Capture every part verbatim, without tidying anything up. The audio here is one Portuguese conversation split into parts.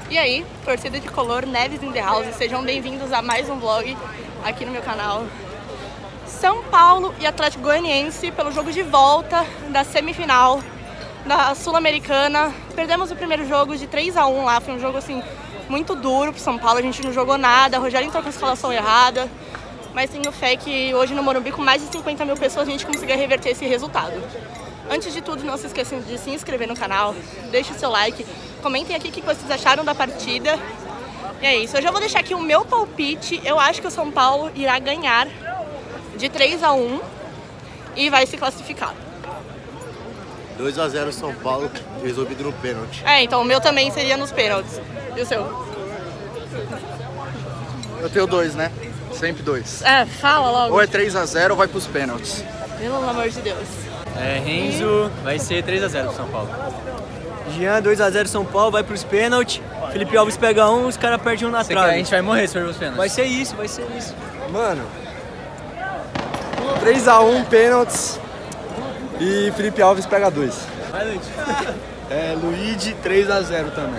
E aí, torcida de color, Neves in the house, sejam bem-vindos a mais um vlog aqui no meu canal. São Paulo e Atlético Goianiense pelo jogo de volta da semifinal da Sul-Americana. Perdemos o primeiro jogo de três a um lá, foi um jogo assim muito duro pro São Paulo, a gente não jogou nada, o Rogério entrou com a escalação errada, mas tenho fé que hoje no Morumbi, com mais de cinquenta mil pessoas, a gente consiga reverter esse resultado. Antes de tudo, não se esqueçam de se inscrever no canal, deixe o seu like, comentem aqui o que vocês acharam da partida. E é isso, eu já vou deixar aqui o meu palpite. Eu acho que o São Paulo irá ganhar de três a um e vai se classificar. dois a zero São Paulo, resolvido no pênalti. É, então o meu também seria nos pênaltis. E o seu? Eu tenho dois, né? Sempre dois. É, fala logo. Ou é três a zero ou vai pros pênaltis. Pelo amor de Deus. É, Renzo, vai ser três a zero pro São Paulo. Jean, dois a zero São Paulo, vai pros pênaltis. Felipe Alves pega um, os caras perdem um na trave. A gente vai morrer se for pros pênaltis. Vai ser isso, vai ser isso. Mano, três a um pênaltis e Felipe Alves pega dois. Vai, Luiz. É, Luigi, três a zero também.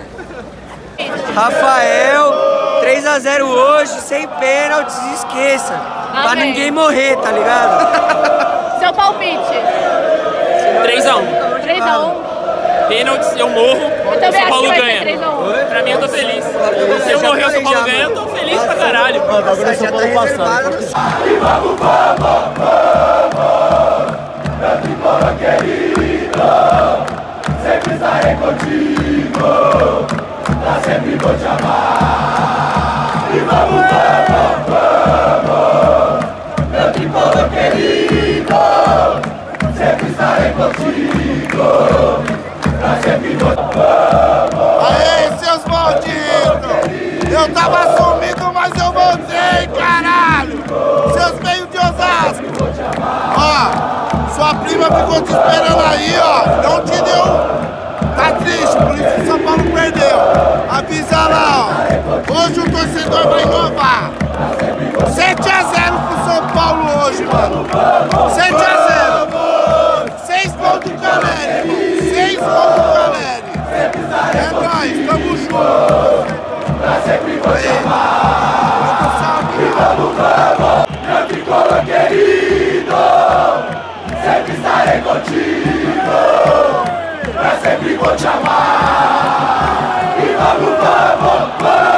Rafael, três a zero hoje, sem pênaltis, esqueça. Amém. Pra ninguém morrer, tá ligado? Seu palpite? três a um. três a um? Pênaltis, eu morro, Eu também São acho Paulo que vai ser ganha. três a um. Pra mim eu tô feliz. Se eu morrer o São Paulo ganha, eu tô feliz pra caralho. Mano, agora São Paulo passando. E vamos, vamos, vamos, meu tricolor querido, sempre estarei contigo, pra sempre vou te amar. E vamos, vamos, vamos, meu tricolor querido, sempre estarei contigo, pra sempre vou te amar. Aê, seus malditos! Eu tava sumido, mas eu voltei, caralho! Seus meios de Osasco! Ó, sua prima ficou te esperando aí, ó! Não te deu! Tá triste, por isso que São Paulo perdeu! Avisa lá, ó! Hoje o torcedor vai inovar! sete a zero pro São Paulo hoje, mano! sete a zero! seis gols do Caleri! seis gols do Caleri! É nóis, tamo junto! Pra sempre vou te amar. E vamos, vamos, meu tricolor querido, sempre estarei contigo, pra sempre vou te amar. E vamos, vamos,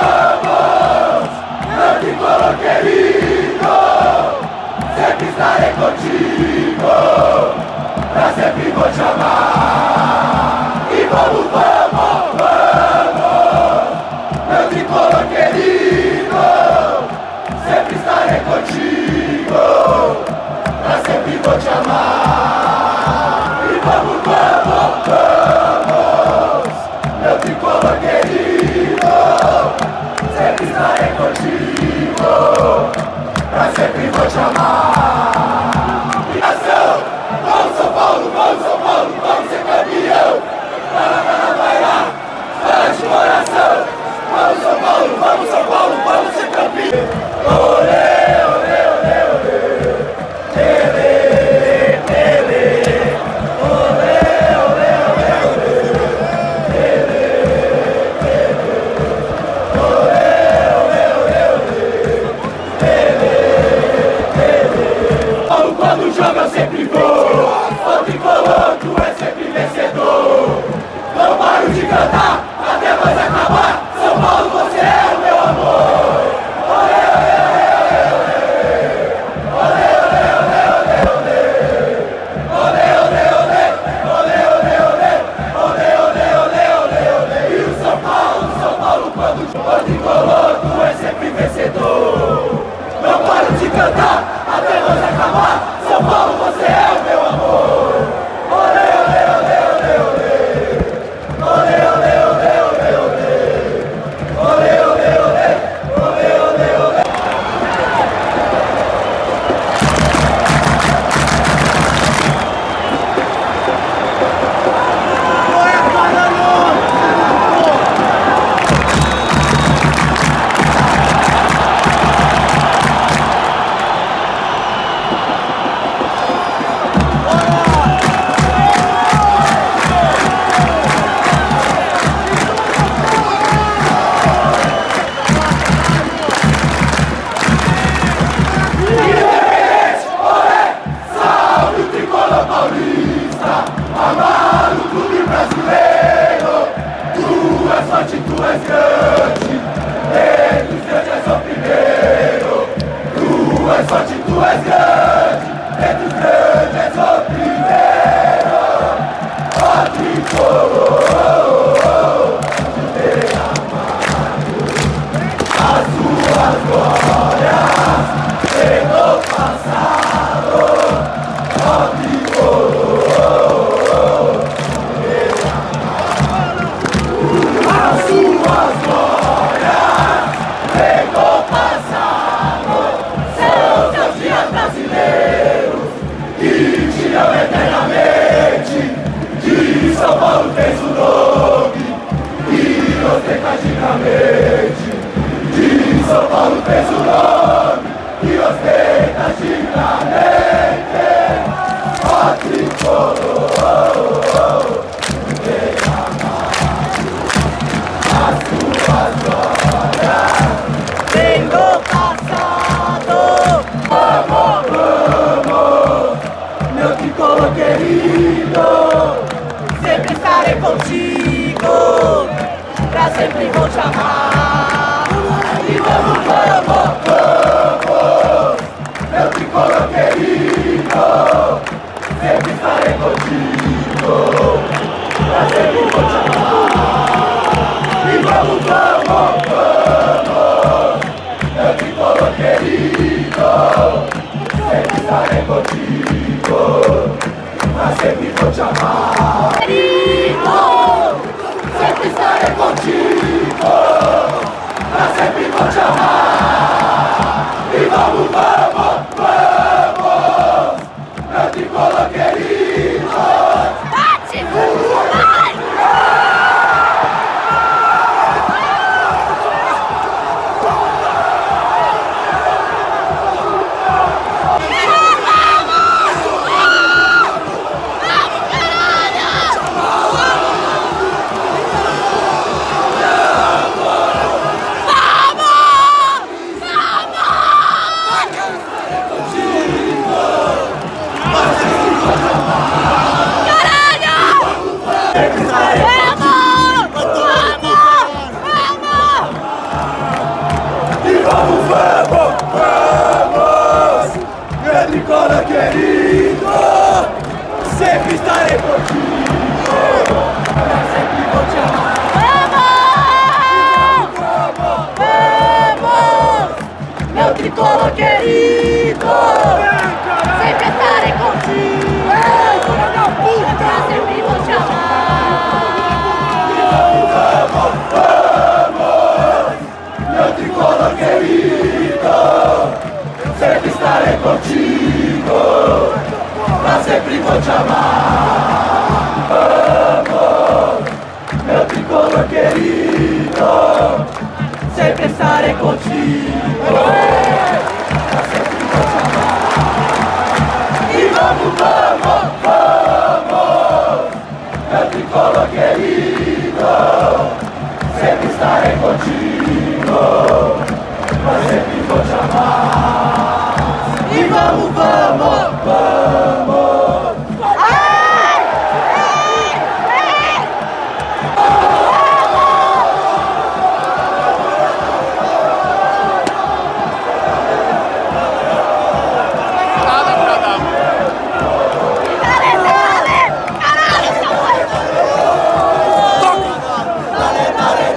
vamos, meu tricolor querido, sempre estarei contigo, pra sempre vou te amar. E vamos, vamos, vamos, meu tricolor querido, sempre estarei contigo, pra sempre vou te amar. E vamos, vamos, vamos, meu tricolor querido, sempre estarei contigo, pra sempre vou te amar. E ação, vamos São Paulo, vamos São Paulo, vamos ser campeão. Vai lá, vai lá, vai lá, vai de coração. Vamos São Paulo, vamos São Paulo, vamos ser campeão. Olê, olê, olê, olê. Tele, tele. Olê, olê, olê, olê. Tele, tele. Olê, olê, olê, olê. Tele, tele. Paulo, quando joga eu sempre vou. O tricolor, tu é sempre vencedor. Não paro de cantar até mais acabar. São Paulo, você é o meu amor. Olê, olê, olê, olê. forte, tu és grande. Entre os grandes és o primeiro. Tu és forte, tu és grande. Entre os grandes és o primeiro. Ó tricolor, de ter amado as suas glórias em no passado. Ó tricolor, de ter amado as suas glórias em no passado. São seus dias brasileiros que tiram eternamente. De São Paulo fez o nome e ostenta dignamente. De São Paulo fez o nome e ostenta dignamente. Ó tricolor, tem amado as suas glórias vem do passado. Vamos, vamos, meu tricolor querido. Sempre estarei contigo, pra sempre vou te amar. E vamos, vamos, vamos, meu tricolor querido. Sempre estarei contigo, pra sempre vou te amar. E vamos, vamos, vamos, meu tricolor querido. Sempre estarei contigo, pra sempre vou te amar. Sempre estarei contigo, pra sempre vou te amar. E vamos, vamos, vamos, meu tricolor querido. Bate! Vai! Tricolor querido, sempre estarei contigo, sempre vou te amar. Vamos, vamos, meu tricolor querido, sempre estarei contigo, sempre vou te amar. Vamos, vamos, meu tricolor querido. Sempre estarei contigo, pra sempre vou te amar. Vamos, meu tricolor querido. Sempre estarei contigo, pra sempre vou te amar. E vamos, vamos, vamos, meu tricolor querido. Sempre estarei contigo, pra sempre vou te amar. E vamos, vamos, vamos. Ai! Ai! Nada pra dar. Dale, dale! Caralho, Samuel! Dale, dale,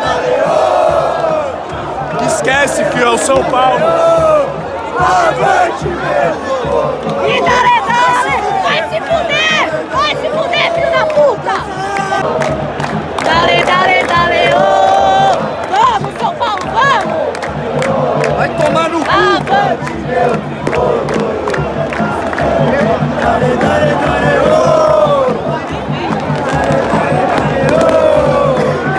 dale! Esquece, fiel, São Paulo. Avante, meu! E dale, dale! Vai se fuder! Vai se fuder, filho da puta! Dale, dale, dale! Oh! Vamos, São Paulo, vamos! Vai tomar no cu! Avante, meu tricolor! Dale, dale, dale! Oh! Dale, dale, dale! Oh!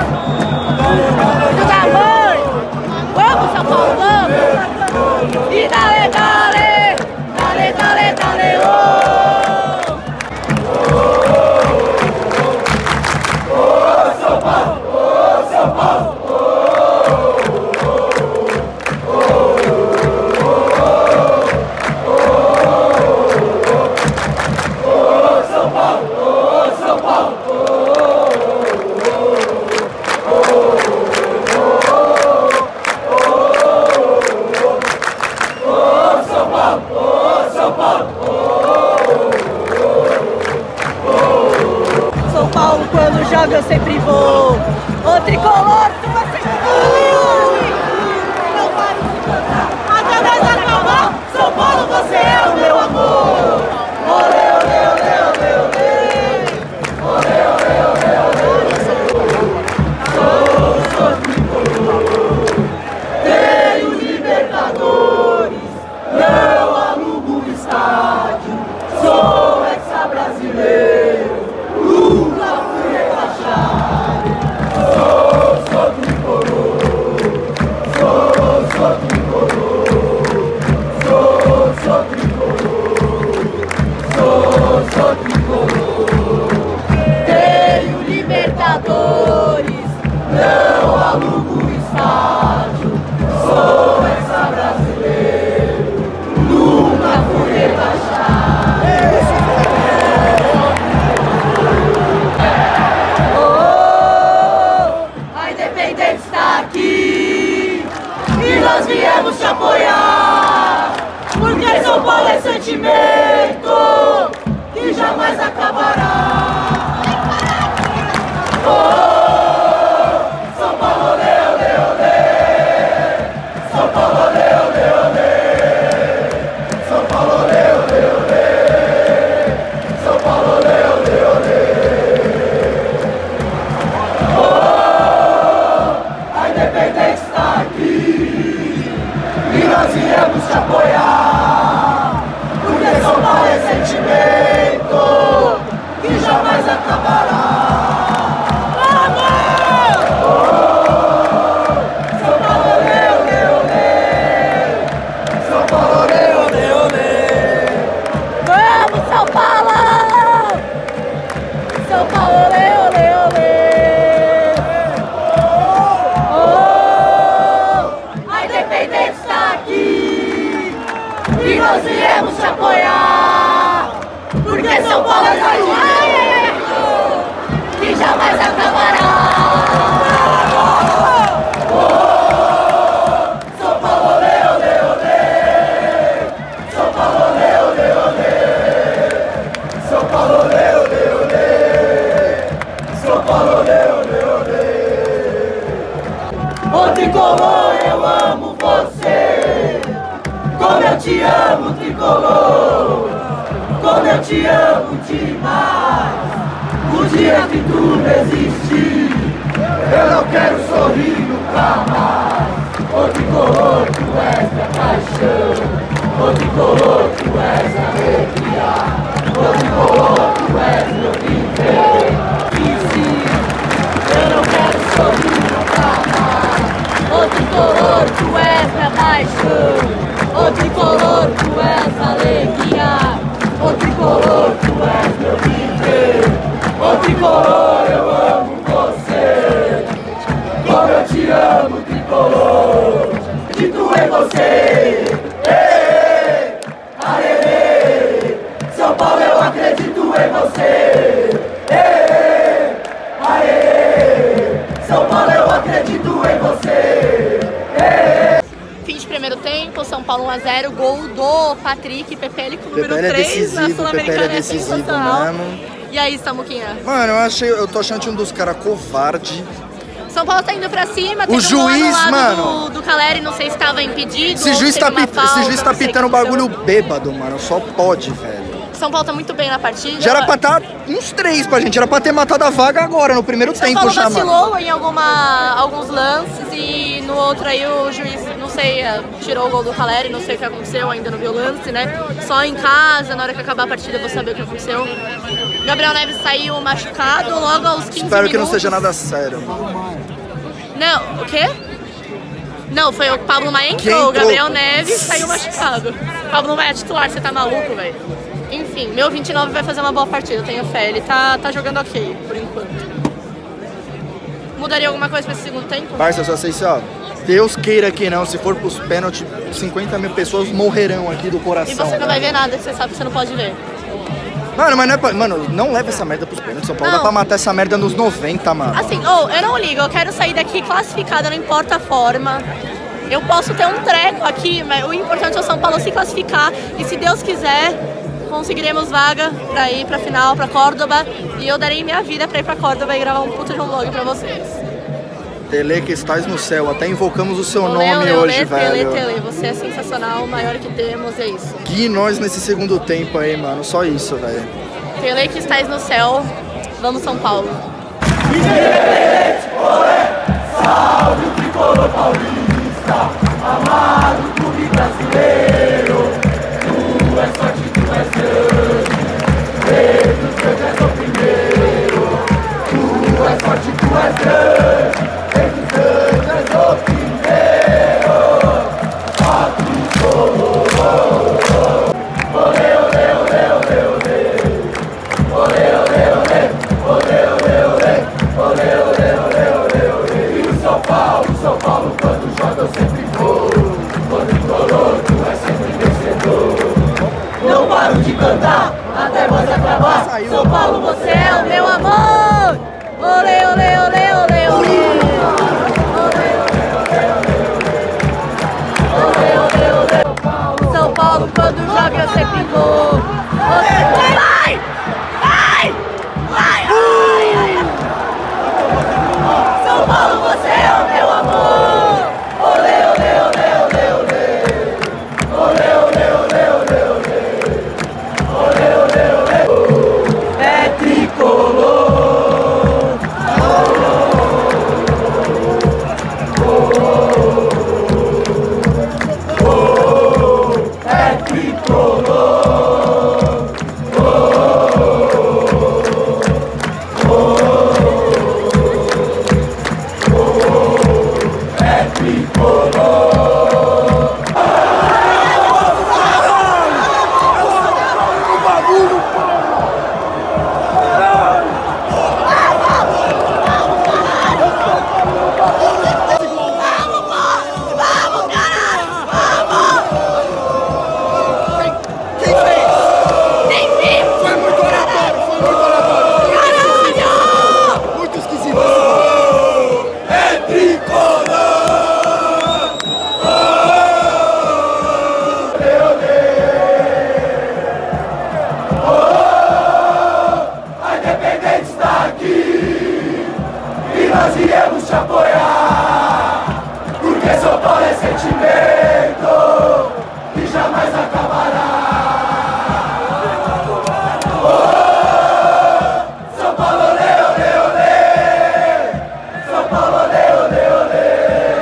Filho da mãe! Vamos, São Paulo, vamos! E dale, dale! Dale, dale, dale! Oh! alugo um estádio, sou essa brasileiro, nunca fui rebaixado. Oh, a Independente está aqui e nós viemos te apoiar, porque São Paulo é sentimento que jamais acabará. Oh, São Paulo, olê, olê, olê. São Paulo, olê, olê, olê. São Paulo, olê, olê, olê. São Paulo, olê, olê, olê. Oh, a Independente está aqui e nós viemos te apoiar, porque São Paulo é sentimento que jamais acabará. Nós viemos te apoiar, porque São Paulo é sentimento que jamais acabará. Oh, São Paulo, olê, olê, olê. São Paulo, olê, olê, olê. São Paulo, olê, olê, olê. São Paulo, olê, olê, olê. Ô tricolor, eu amo você, como eu te amo, tricolor, como eu te amo demais. O dia que tu não existir, eu não quero sorrir nunca mais. Ô tricolor, tu és minha paixão, ô tricolor, tu és a alegria, ô tricolor, tu és meu viver. E sim, eu não quero sorrir nunca mais. Ô tricolor, tu és minha paixão, ô tricolor, tu és alegria, ô tricolor, tu és meu viver. Ô tricolor, eu amo você, como eu te amo, tricolor, de tu em você. Ei, aê, São Paulo, eu acredito em você. Ei, aê, São Paulo, eu acredito em você. Ei. Fim de primeiro tempo, São Paulo um a zero, gol do Patrick, Pepele com o número Pepele é três decisivo, na Sul-Americana, Pepele é é decisivo sensacional. mesmo. E aí, Samuquinha? Mano, eu achei, eu tô achando um dos caras covarde. São Paulo tá indo pra cima, O teve um juiz, gol mano. do, do Caleri, não sei se tava impedido. Esse ou juiz se tá, teve uma pit, falta, esse juiz tá não sei o pitando que aconteceu. bagulho bêbado, mano. Só pode, velho. São Paulo tá muito bem na partida. Já era pra estar uns três pra gente. Era pra ter matado a vaga agora, no primeiro São tempo, Paulo já, mano. vacilou em alguma, alguns lances e no outro aí o juiz, não sei, tirou o gol do Caleri, não sei o que aconteceu, ainda não vi o lance, né? Só em casa, na hora que acabar a partida eu vou saber o que aconteceu. Gabriel Neves saiu machucado logo aos quinze Espero minutos. que não seja nada sério. Não, o quê? Não, foi o Pablo Maia entrou, entrou? o Gabriel Neves saiu machucado. Pablo Maia é titular, você tá maluco, velho? Enfim, meu vinte e nove vai fazer uma boa partida, eu tenho fé, ele tá, tá jogando ok, por enquanto. Mudaria alguma coisa pra esse segundo tempo? Parça, eu só sei se, ó, Deus queira que não, se for pros pênaltis, cinquenta mil pessoas morrerão aqui do coração. E você não vai ver nada, que você sabe que você não pode ver. Mano, mas não é pra... Mano, não leva essa merda pros pênaltis. São Paulo Não. dá pra matar essa merda nos noventa, mano. Assim, oh, eu não ligo, eu quero sair daqui classificada, não importa a forma. Eu posso ter um treco aqui, mas o importante é o São Paulo se classificar. E se Deus quiser, conseguiremos vaga pra ir pra final, pra Córdoba. E eu darei minha vida pra ir pra Córdoba e gravar um puta de um vlog pra vocês. Tele, que estás no céu. Até invocamos o seu Olê, nome olê, hoje, olê, velho. Tele, Tele, você é sensacional, o maior que temos, é isso. Guie nós nesse segundo tempo aí, mano. Só isso, velho. Tele, que estás no céu, vamos São Paulo. Independente, olé, salve o tricolor paulista, amado clube brasileiro. Tu és forte, tu és grande, rei dos grandes és o primeiro. Tu és forte, tu és grande, rei dos grandes és o primeiro. A tricolor, olé, olé, olé, olé, olé. Olê, olê, olê, olê, olê, olê, olê, olê, olê, olê, olê, olê, e o São Paulo. Paulo, São Paulo, quando joga eu sempre vou. Quando tricolor, tu é sempre vencedor. Não paro de cantar até voz acabar. São Paulo, você é o meu amor. Olê, olê, olê, olê, olê. São Paulo, quando joga eu sempre vou. Vai! Vai! Vai! Vai! São Paulo, você é o meu amor! Olê, olê, olê, olê, olê! Olê, olê, olê, olê, olê! Olê, olê, olê! É tricolor! Nós iremos te apoiar, porque São Paulo é sentimento que jamais acabará. Oh, São Paulo, olê, olê, olê. São Paulo, olê, olê, olê.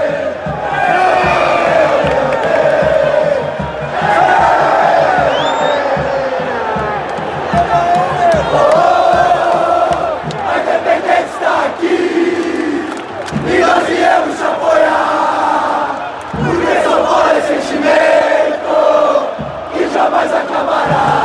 Oh, a independência está aqui. E nós viemos te apoiar, porque São Paulo é sentimento que jamais acabará.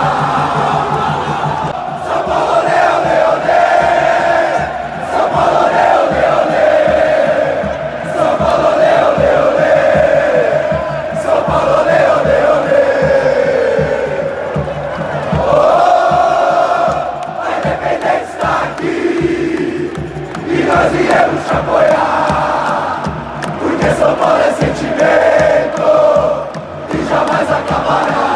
São Paulo, olê, olê, olê. São Paulo, olê, olê, olê. São Paulo, olê, olê, olê. São Paulo, olê, olê, olê. Oh, a independência está aqui. E nós viemos te apoiar, porque São Paulo é sentimento que jamais acabará.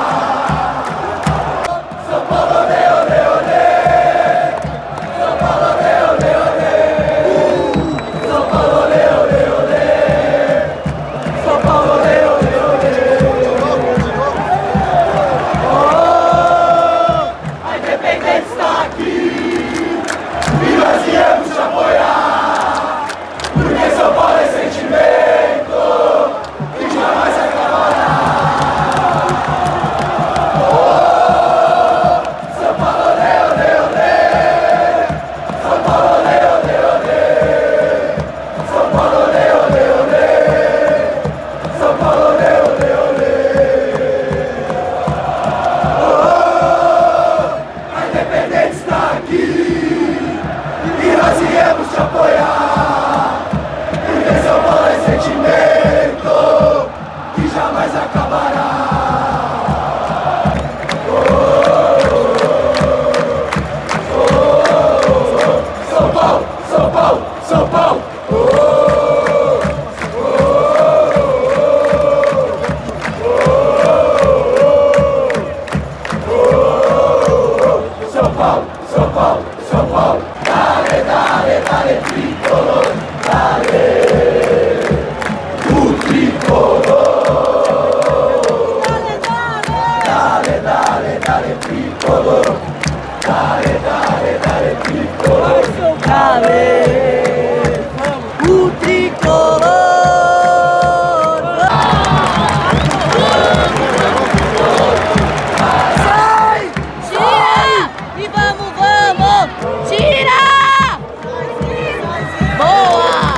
São Paulo, olê, olê, olê. São Paulo, olê, olê, olê. São Paulo, olê, olê, olê. São Paulo, olê, olê, olê. Oh, a independência está aqui. E nós viemos te apoiar, porque São Paulo é sentimento que jamais acabará. Oh, São Paulo, olê, olê, olê. São Paulo, olê, olê, olê. São Paulo, olê, olê, olê. São Paulo, olê, olê, olê. Oh, a independência está aqui. E nós viemos te apoiar, porque São Paulo é sentimento que jamais acabará. Oh, oh, São Paulo, São Paulo, São Paulo. Oh, oh, oh, São Paulo, São Paulo, São Paulo. Dale, dale, dale, tricolor, dale, o tricolor. Dale, dale, dale, tricolor, dale, dale, dale, tricolor, Dale, o tricolor. Sai! Tira! E vamos, vamos! Tira! Boa!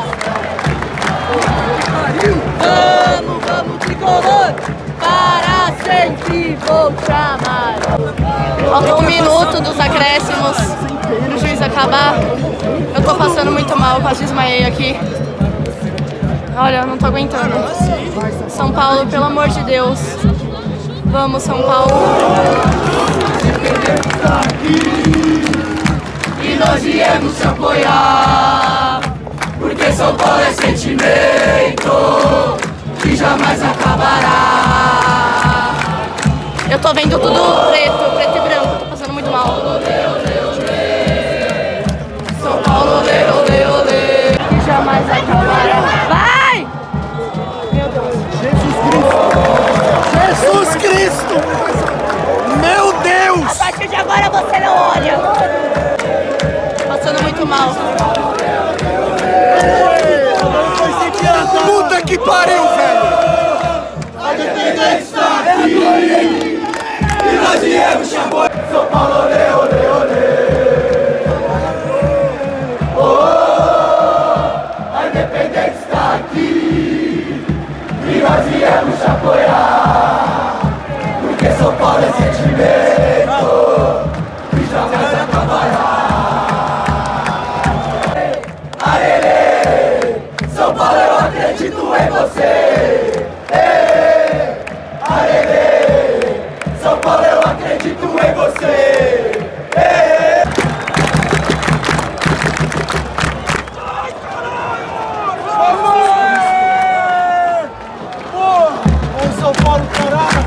Vamos, vamos, tricolor! Para sempre vou te amar. Um minuto dos acréscimos. O juiz acabar. Eu tô passando muito mal, quase desmaiei aqui. Olha, eu não tô aguentando. São Paulo, pelo amor de Deus. Vamos, São Paulo. E nós viemos te apoiar, porque São Paulo é sentimento que jamais acabará. Eu tô vendo tudo preto, preto e branco, tô passando muito mal. São Paulo, olê, olê, olê, Que jamais acabará. Vai! Meu Deus. Jesus Cristo! Meu Deus! A partir de agora você não olha. Passando muito mal. Puta que pariu, velho! a independência está aqui. E nós viemos te apoiar. São Paulo, olê, olê, olê. A independência está aqui e nós viemos te apoiar, porque São Paulo é sentimento que jamais acabará. Arerê, São Paulo, eu acredito em você. Arerê, São Paulo, eu acredito em você. São Paulo, caralho!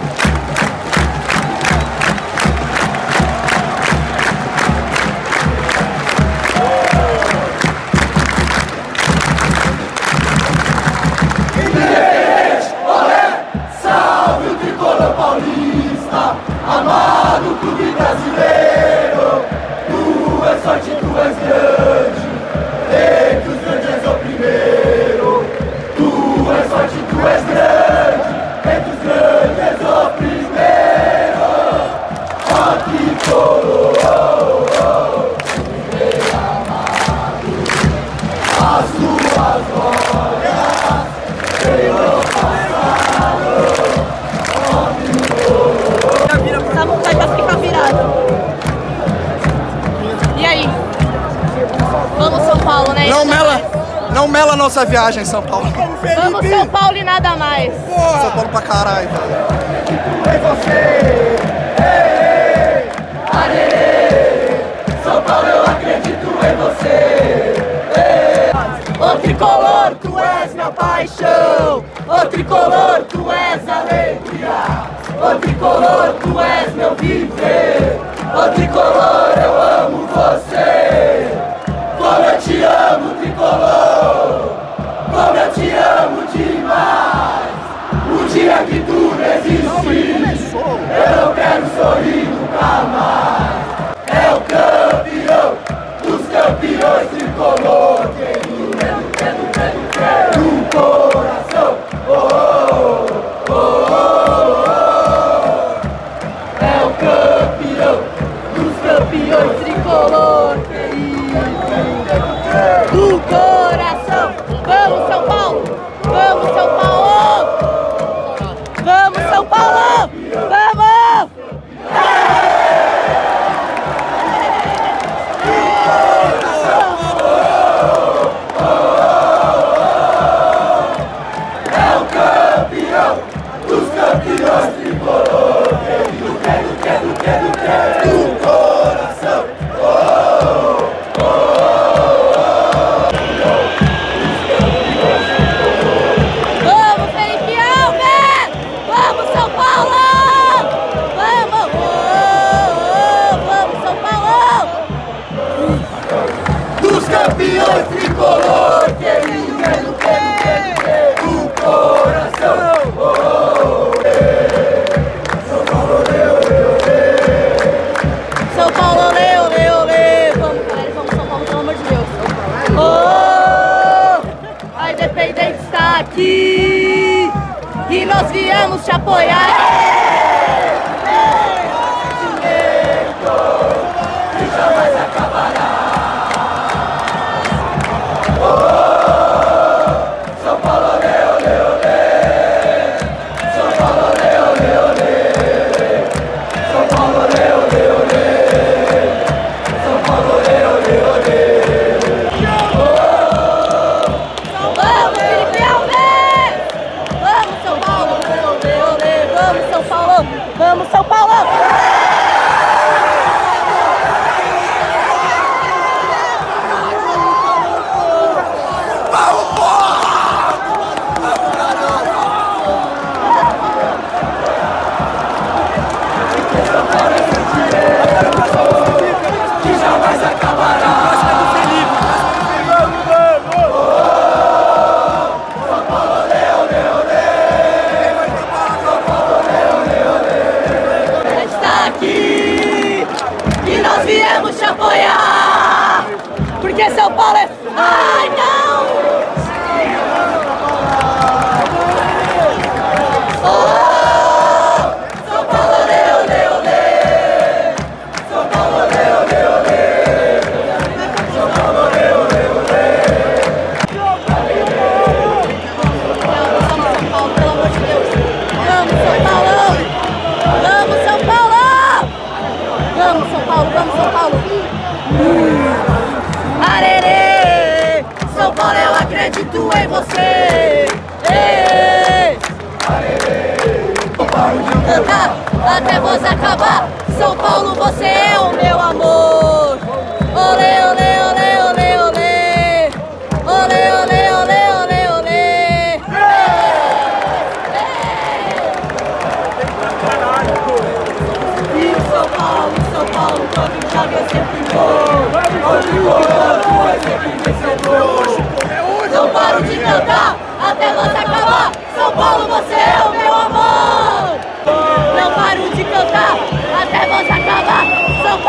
Independente, olé, salve o tricolor paulista, amado clube brasileiro. Tu és forte, tu és grande, entre os grandes és o primeiro. Tu és forte, tu és grande, entre os grandes és o primeiro. Ó tricolor, bem amado, as tuas glórias venham passado. Ó tricolor. Dá vontade de ficar virado. E aí? Vamos, São Paulo, né? Não mela, não mela nossa viagem, São Paulo. Vamos, São Paulo e nada mais. São Paulo pra caralho, velho. Em você, ei, arerê, São Paulo, eu acredito em você. Ô tricolor, tu és minha paixão. Ô tricolor, tu és alegria. Ô tricolor, tu és meu viver. Ô tricolor, eu amo você. Como eu te amo, tricolor. Como eu te amo demais. O dia que tu não existe, eu não quero sorrir nunca mais. É o campeão dos campeões, tricolor, querido, quero, quero, quero, quero, do coração. Oh, oh, oh, oh, oh. É o campeão dos campeões, tricolor, querido, Do coração. Vamos, São Paulo. Vamos, São Paulo. Vamos, São Paulo. Vamos. é o campeão dos campeões, tricolor, querido, quero, quero, quero, quero, do coração. Oh, oh, oh, Vamos, Felipe Alves. Vamos, São Paulo. Vamos. Oh, oh, vamos, São Paulo. dos campeões, tricolor, querido, quero, quero, quero, quero, do coração. Oh, oh, oh. São Paulo, olê, olê, olê. São Paulo, olê, olê, olê. Vamos, galera, vamos, São Paulo, pelo amor de Deus. Oh, a independência está aqui e nós viemos te apoiar. Que jamais acabará. São Paulo, olê, olê, olê. São Paulo, olê, olê, olê. São Paulo, olê, olê, olê. São Paulo, olê, olê, acredito em você. Ei! Não paro de cantar até você acabar. São Paulo, você é o meu amor. Olê, olê, olê, olê, olê. Olê, olê, olê, olê, olê. E o São Paulo, São Paulo, quando joga eu sempre vou. Onde o gol é sempre vencedor. Não paro de cantar até você acabar. São Paulo, você é o meu amor. Não paro de cantar até você acabar. São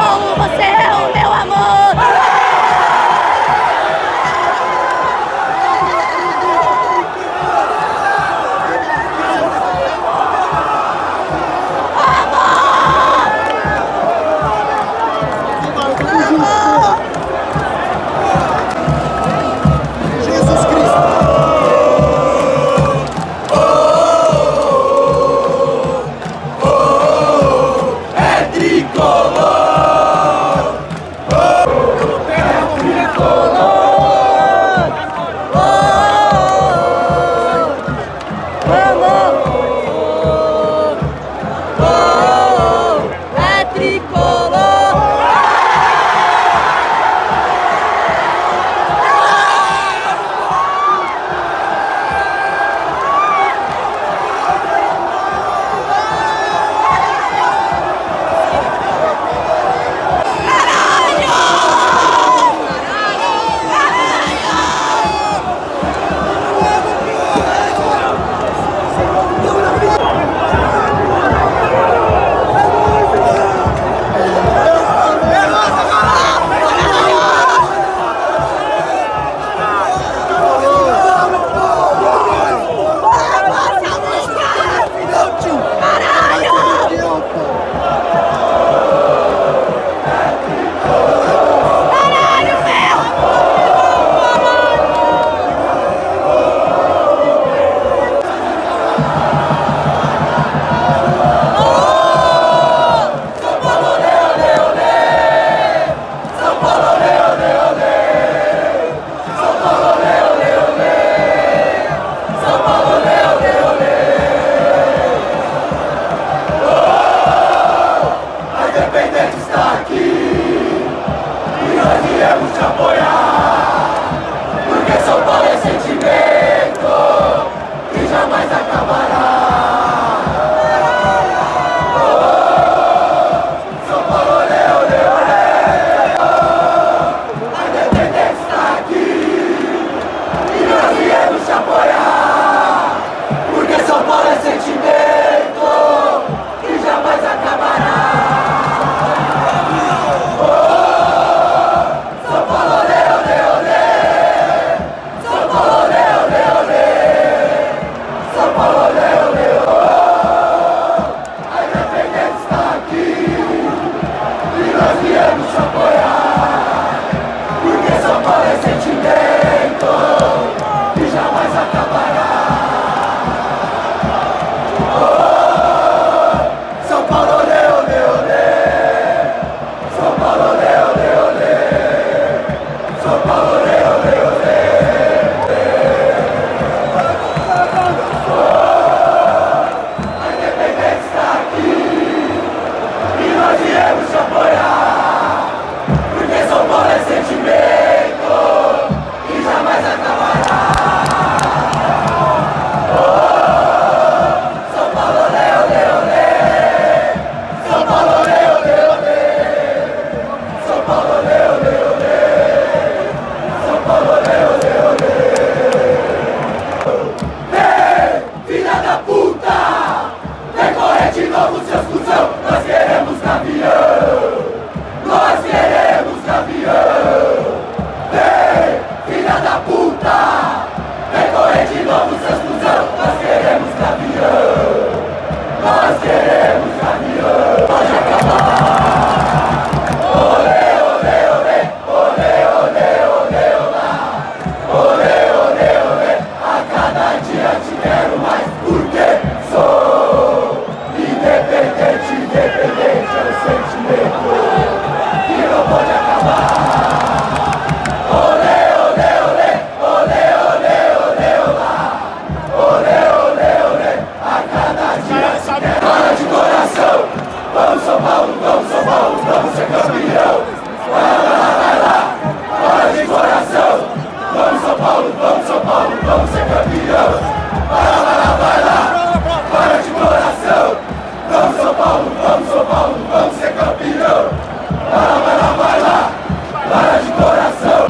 campeão. Vai lá, vai lá, vai lá. Bora de coração. Vamos São Paulo, vamos São Paulo, vamos ser campeão. Vai lá, vai lá, vai lá. Bora de coração.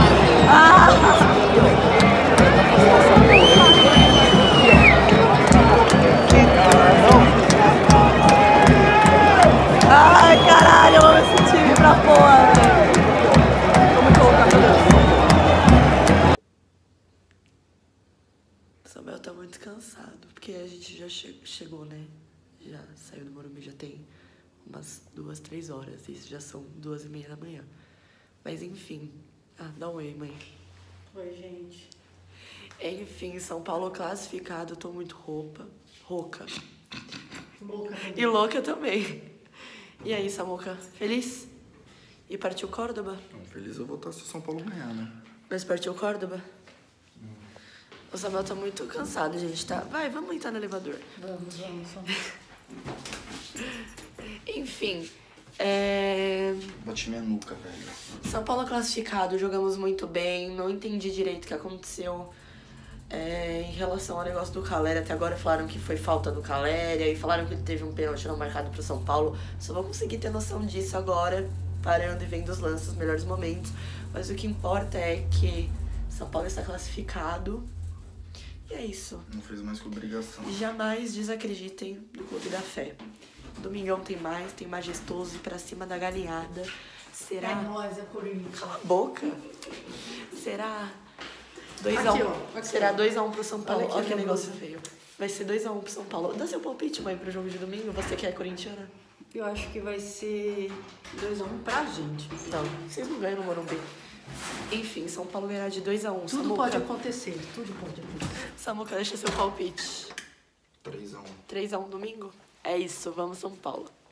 Ai, caralho, eu amo esse time pra porra, velho. Vamos colocar meu Deus. Samuel tá muito cansado, porque a gente já che chegou, né? Já saiu do Morumbi, já tem umas duas, três horas. Isso já são duas e meia da manhã. Mas enfim. Ah, dá um oi, mãe. Oi, gente. Enfim, São Paulo classificado, tô muito roupa. Rouca. Louca também. E louca também. E aí, Samuca, feliz? E partiu Córdoba? Não, feliz eu vou estar se o São Paulo ganhar, né? Mas partiu Córdoba? Hum. O Samuel tá muito cansado, gente, tá? Vai, vamos entrar no elevador. Vamos, vamos, vamos. Enfim, é... Bati minha nuca, velho. São Paulo classificado, jogamos muito bem, não entendi direito o que aconteceu. É, em relação ao negócio do Calera, até agora falaram que foi falta do Calera e falaram que teve um pênalti não marcado pro São Paulo. Só vou conseguir ter noção disso agora, parando e vendo os lances, os melhores momentos. Mas o que importa é que São Paulo está classificado. E é isso. Não fez mais que obrigação. Jamais desacreditem do Clube da Fé. Domingão tem mais, tem Majestoso e pra cima da galinhada. Será? É nóis, é Corinthians. Cala a boca. Será... dois a um. Será dois a um pro São Paulo. Olha, Olha que negócio feio. Vai ser dois a um pro São Paulo. Dá seu palpite, mãe, pro jogo de domingo. Você que é corintiana? Eu acho que vai ser dois a um pra gente. Não, vocês não ganham no Morumbi. Enfim, São Paulo ganhará de dois a um. Tudo Samuca. pode acontecer, tudo pode acontecer. Samuca, deixa seu palpite. três a um. três a um domingo? É isso, vamos São Paulo.